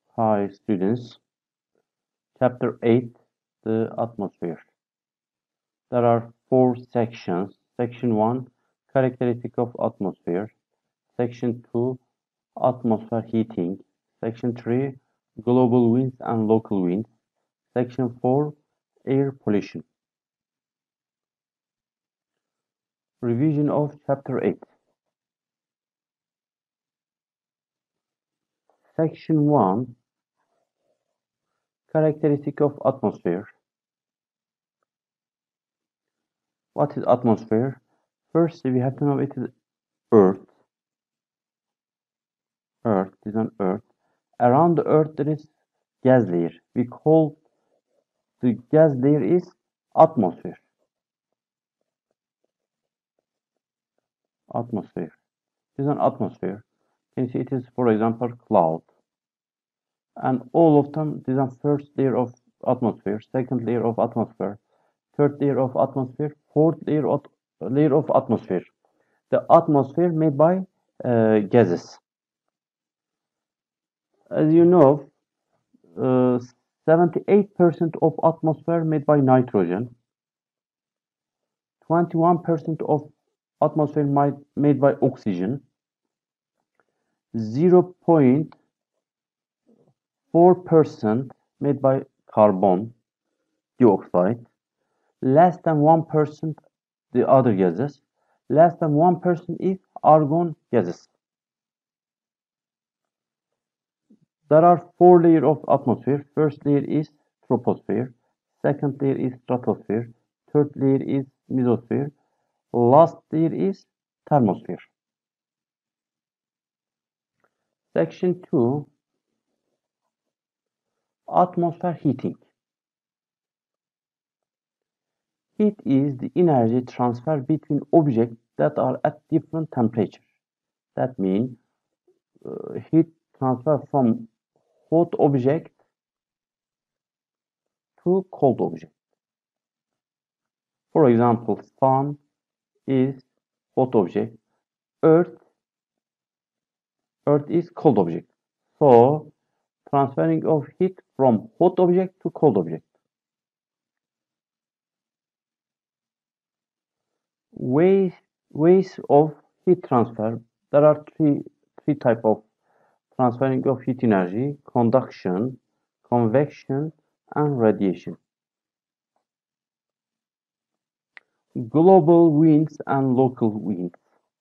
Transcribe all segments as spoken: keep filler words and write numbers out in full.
Hi students, chapter eight, the atmosphere. There are four sections. Section one, characteristic of atmosphere. Section two, atmosphere heating. Section three, global winds and local winds. Section four, air pollution. Revision of chapter eight. Section one, characteristic of atmosphere. What is atmosphere? First, we have to know it is Earth. Earth is on Earth. Around the Earth there is gas layer. We call the gas layer is atmosphere. Atmosphere. It is an atmosphere. Can you see it is, for example, cloud. And all of them, this is first layer of atmosphere, second layer of atmosphere, third layer of atmosphere, fourth layer of, layer of atmosphere. The atmosphere made by uh, gases. As you know, seventy-eight percent uh, of atmosphere made by nitrogen, twenty-one percent of atmosphere made by oxygen, zero point four percent made by carbon dioxide, less than one percent the other gases, less than one percent is argon gases. There are four layers of atmosphere. First layer is troposphere, second layer is stratosphere, third layer is mesosphere, last layer is thermosphere. Section two, atmosphere heating. Heat is the energy transfer between objects that are at different temperatures. That means uh, heat transfer from hot object to cold object. For example, sun is hot object, earth earth is cold object. So transferring of heat from hot object to cold object. Ways ways of heat transfer. There are three three type of transferring of heat energy: conduction, convection, and radiation. Global winds and local winds.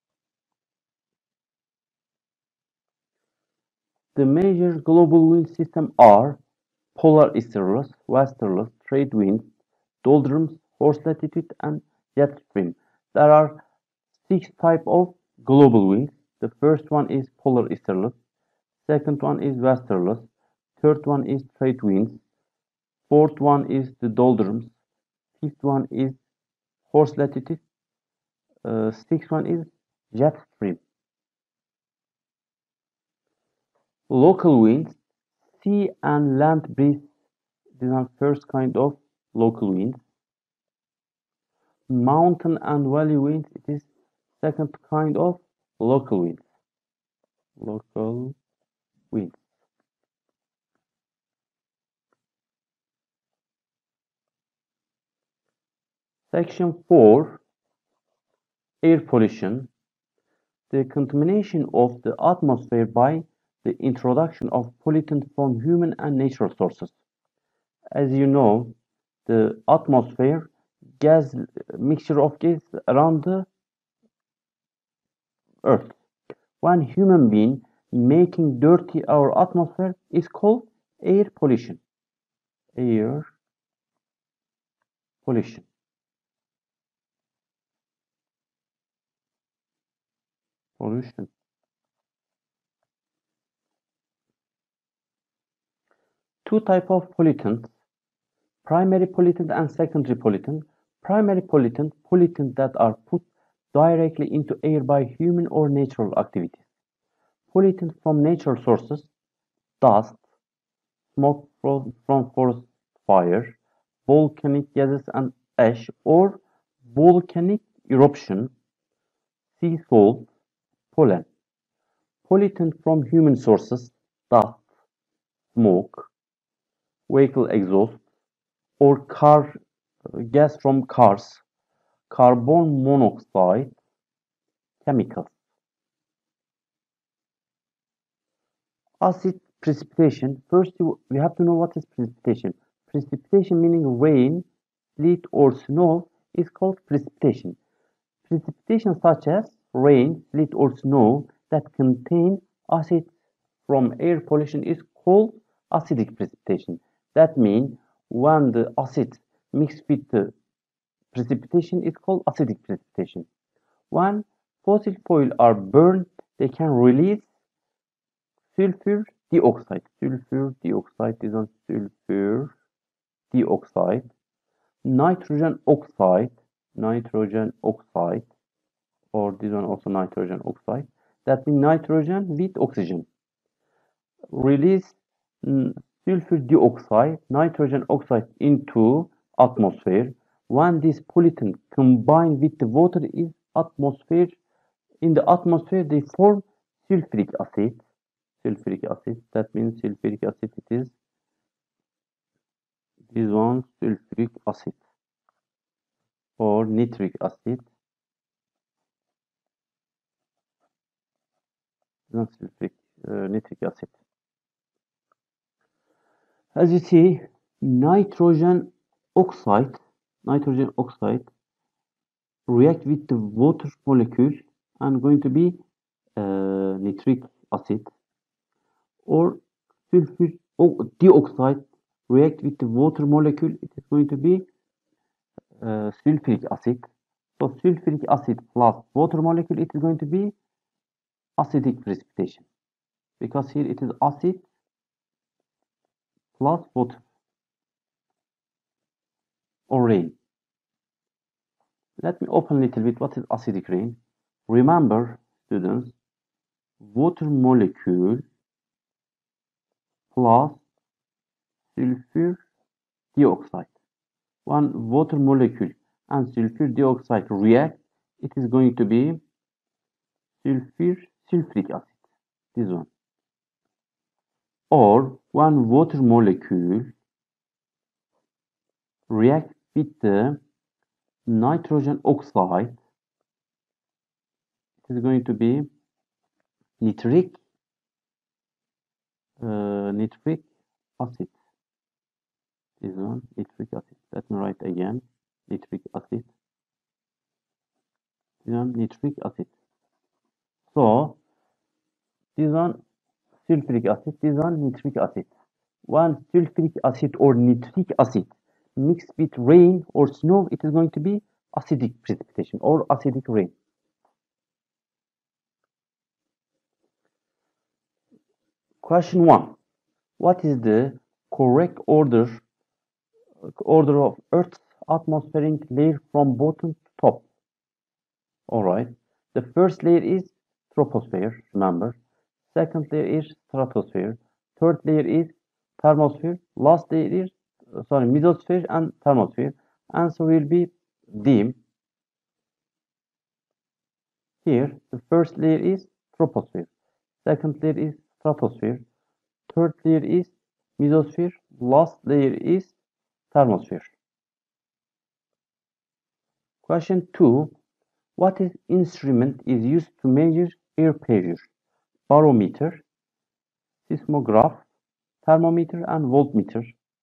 The major global wind systems are polar easterlies, westerlies, trade winds, doldrums, horse latitude, and jet stream. There are six types of global winds. The first one is polar easterlies, second one is westerlies, third one is trade winds, fourth one is the doldrums, fifth one is horse latitude, uh, sixth one is jet stream. Local winds, sea and land breeze. These are first kind of local winds. Mountain and valley winds, it is second kind of local winds. Local winds. Section four, air pollution. The contamination of the atmosphere by the introduction of pollutants from human and natural sources. As you know, the atmosphere, gas, mixture of gas around the earth. One human being making dirty our atmosphere is called air pollution. Air pollution. Pollution. Two types of pollutants, primary pollutant and secondary pollutant. Primary pollutant, pollutants that are put directly into air by human or natural activities. Pollutants from natural sources, dust, smoke from, from forest fire, volcanic gases and ash, or volcanic eruption, sea salt, pollen. Pollutant from human sources, dust, smoke, vehicle exhaust, or car gas from cars, carbon monoxide, chemicals. Acid precipitation. First, you, we have to know what is precipitation. Precipitation meaning rain, sleet, or snow is called precipitation. Precipitation such as rain, sleet, or snow that contain acid from air pollution is called acidic precipitation. That means when the acid mixed with the precipitation is called acidic precipitation. When fossil fuel are burned, they can release sulfur dioxide. Sulfur dioxide is on sulfur dioxide, nitrogen oxide, nitrogen oxide, or this one also nitrogen oxide. That means nitrogen with oxygen. Release sulfur dioxide, nitrogen oxide into atmosphere. When this pollutant combine with the water in atmosphere, in the atmosphere they form sulfuric acid. Sulfuric acid. That means sulfuric acid it is this one sulfuric acid or nitric acid. Not sulfuric, uh, nitric acid. As you see, nitrogen oxide, nitrogen oxide react with the water molecule and going to be uh, nitric acid, or sulfur dioxide react with the water molecule, it is going to be uh, sulfuric acid. So sulfuric acid plus water molecule, it is going to be acidic precipitation, because here it is acid plus water or rain. Let me open a little bit what is acidic rain. Remember, students, water molecule plus sulfur dioxide. When water molecule and sulfur dioxide react, it is going to be sulfur sulfuric acid, this one. Or when water molecule react with the nitrogen oxide, it is going to be nitric uh, nitric acid. This one, nitric acid. Let me write again, nitric acid. This one, nitric acid. So this one sulfuric acid, this one nitric acid. When sulfuric acid or nitric acid mixed with rain or snow, it is going to be acidic precipitation or acidic rain. Question one. What is the correct order order of Earth's atmospheric layer from bottom to top? Alright. The first layer is troposphere, remember. Second layer is stratosphere. Third layer is thermosphere. Last layer is sorry, mesosphere and thermosphere. Answer will be D. Here, the first layer is troposphere. Second layer is stratosphere. Third layer is mesosphere. Last layer is thermosphere. Question two. What is instrument is used to measure air pressure? Barometer, seismograph, thermometer, and voltmeter.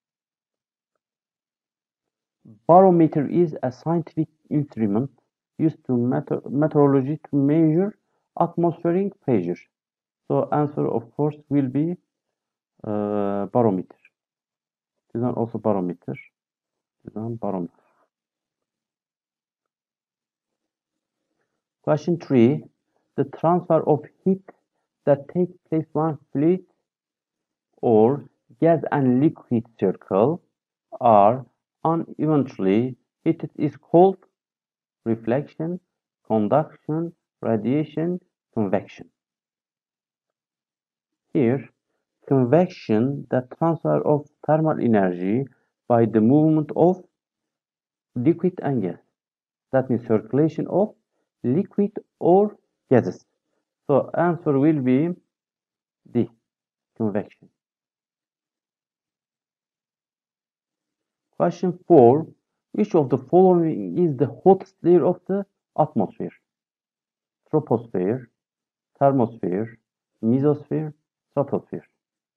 Barometer is a scientific instrument used to meteor meteorology to measure atmospheric pressure. So answer of course will be uh, barometer. This one also barometer. This one barometer. Question three. The transfer of heat that takes place when fluid or gas and liquid circle are unevenly heated is called reflection, conduction, radiation, convection. Here, convection, the transfer of thermal energy by the movement of liquid and gas. That means circulation of liquid or gases. So answer will be D, convection. Question four. Which of the following is the hottest layer of the atmosphere? Troposphere, thermosphere, mesosphere, stratosphere.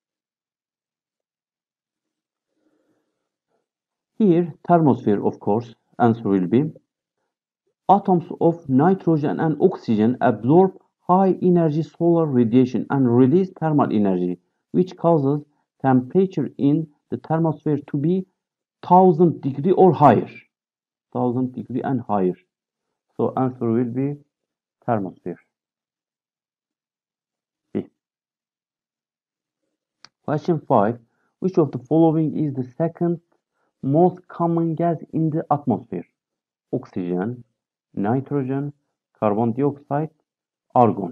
Here, thermosphere, of course, answer will be. Atoms of nitrogen and oxygen absorb high-energy solar radiation and release thermal energy, which causes temperature in the thermosphere to be one thousand degree or higher. one thousand degree and higher. So answer will be thermosphere. B. Question five. Which of the following is the second most common gas in the atmosphere? Oxygen, nitrogen, carbon dioxide, argon.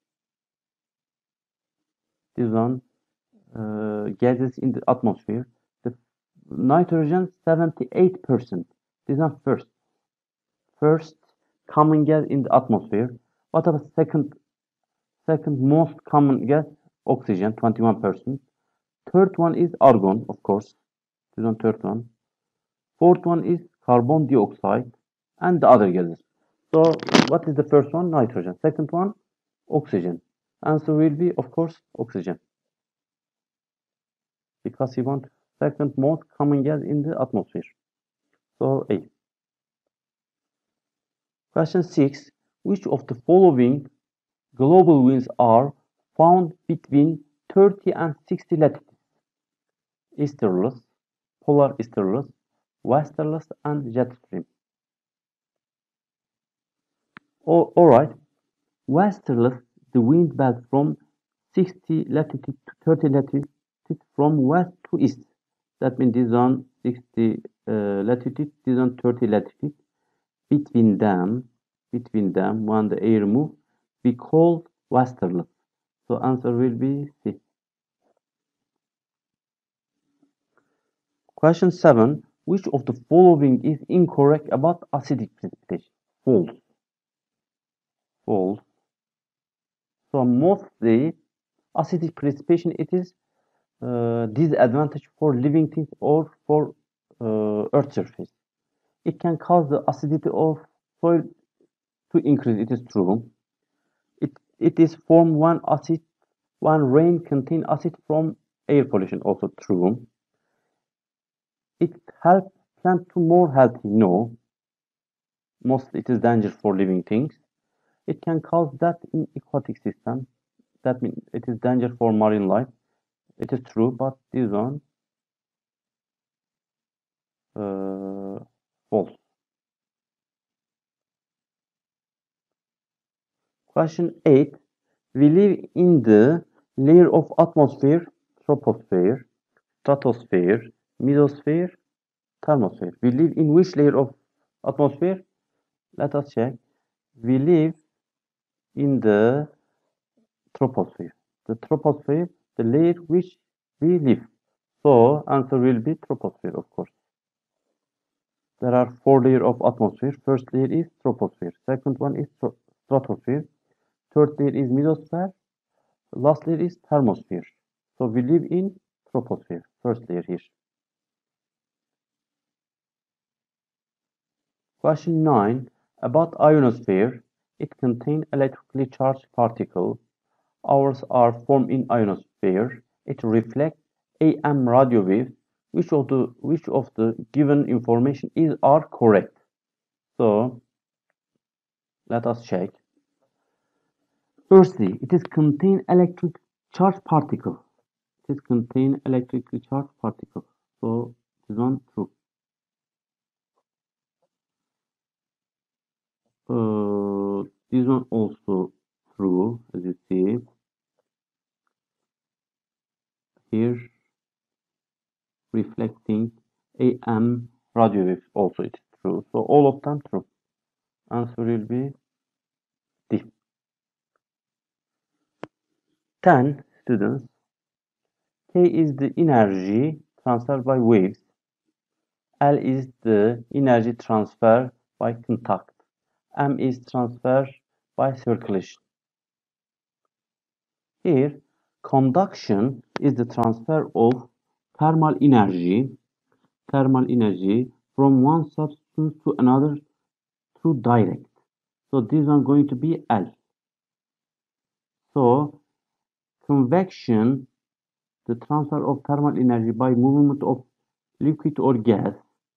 This one uh, gases in the atmosphere. The nitrogen seventy-eight percent. This one first. First common gas in the atmosphere. What about second second most common gas? Oxygen, twenty-one percent. Third one is argon, of course. This one third one. Fourth one is carbon dioxide and the other gases. So what is the first one? Nitrogen. Second one, oxygen. Answer will be, of course, oxygen. Because we want second most common gas in the atmosphere. So A. Question six. Which of the following global winds are found between thirty and sixty latitudes? Easterlies, polar easterlies, westerlies, and jet stream. Oh, alright. Westerlies, the wind belt from sixty latitude to thirty latitude from west to east. That means this on sixty uh, latitude, this on thirty latitude. Between them, between them, when the air moves, we call westerlies. So answer will be C. Question seven. Which of the following is incorrect about acidic precipitation? False. False. So mostly acidic precipitation, it is uh, disadvantage for living things or for uh, earth surface. It can cause the acidity of soil to increase. It is true. It it is formed when acid when rain contain acid from air pollution. Also true. It helps plant to more healthy. No. Mostly it is dangerous for living things. It can cause death in aquatic system. That means it is danger for marine life. It is true, but this one uh, false. Question eight. We live in the layer of atmosphere, troposphere, stratosphere, mesosphere, thermosphere. We live in which layer of atmosphere? Let us check. We live in the troposphere. The troposphere, the layer which we live. So answer will be troposphere, of course. There are four layers of atmosphere. First layer is troposphere. Second one is stratosphere. Third layer is mesosphere. Last layer is thermosphere. So we live in troposphere. First layer here. Question nine. About ionosphere. It contains electrically charged particles. Ours are formed in ionosphere. It reflects A M radio waves. Which of the which of the given information is are correct? So let us check. Firstly, it is contain electric charged particle. It is contain electrically charged particle. So this one true. Uh, this one also true, as you see here, reflecting A M radio waves. Also, it is true. So all of them true. Answer will be D. ten students. K is the energy transferred by waves. L is the energy transfer by contact. M is transfer by circulation. Here, conduction is the transfer of thermal energy. thermal energy from one substance to another through direct. So this one going to be L. So convection, the transfer of thermal energy by movement of liquid or gas.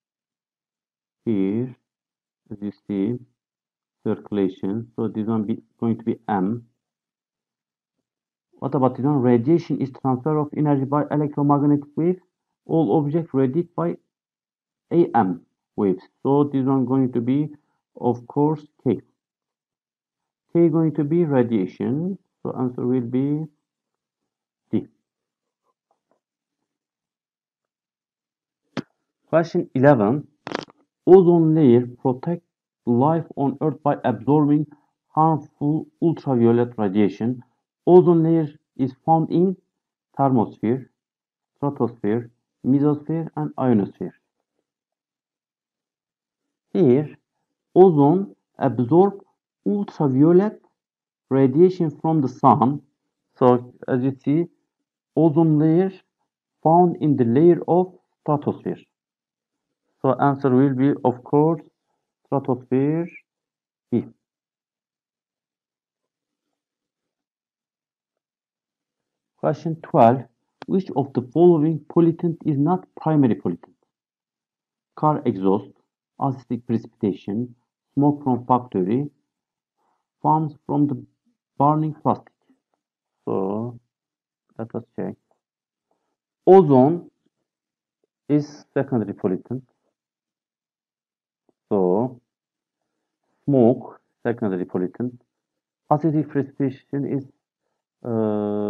Here, as you see, circulation. So this one be going to be M. What about this one? Radiation is transfer of energy by electromagnetic waves. All objects radiate by A M waves. So this one going to be, of course, K. K going to be radiation. So answer will be D. Question eleven. Ozone layer protects life on Earth by absorbing harmful ultraviolet radiation. Ozone layer is found in thermosphere, stratosphere, mesosphere, and ionosphere. Here, ozone absorbs ultraviolet radiation from the sun. So, as you see, ozone layer found in the layer of stratosphere. So, answer will be, of course, stratosphere B. Question twelve. Which of the following pollutant is not primary pollutant? Car exhaust, acidic precipitation, smoke from factory, fumes from the burning plastic. So let us check. Ozone is secondary pollutant. So smoke, secondary pollutant. Acidic precipitation is uh,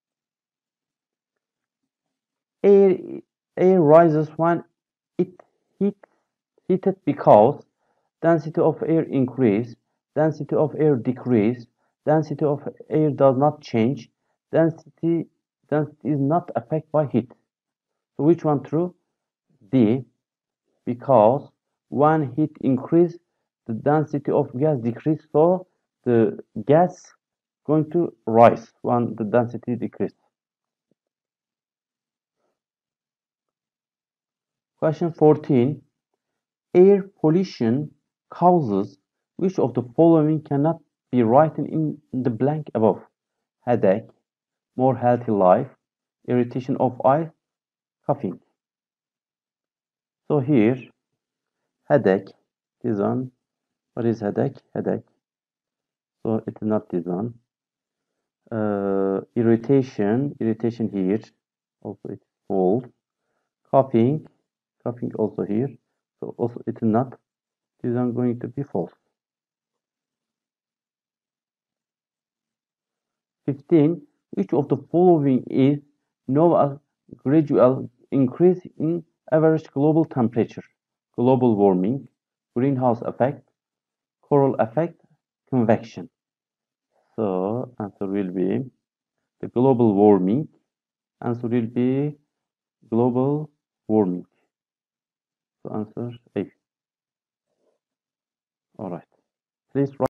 air. Air rises when it heats heated because density of air increase, density of air decrease, density of air does not change, density density is not affected by heat. So which one true? D. Because when heat increase, the density of gas decrease, so the gas going to rise when the density decrease. Question fourteen. Air pollution causes which of the following cannot be written in the blank above? Headache, more healthy life, irritation of eyes, coughing. So here, headache, this one. What is headache? Headache. So it is not this one. Uh, irritation, irritation here. Also it's false. Coughing, coughing also here. So also it is not. This one going to be false. fifteen. Which of the following is no a gradual increase in average global temperature? Global warming, greenhouse effect, coral effect, convection. So answer will be the global warming. Answer will be global warming. So answer A. All right. Please write.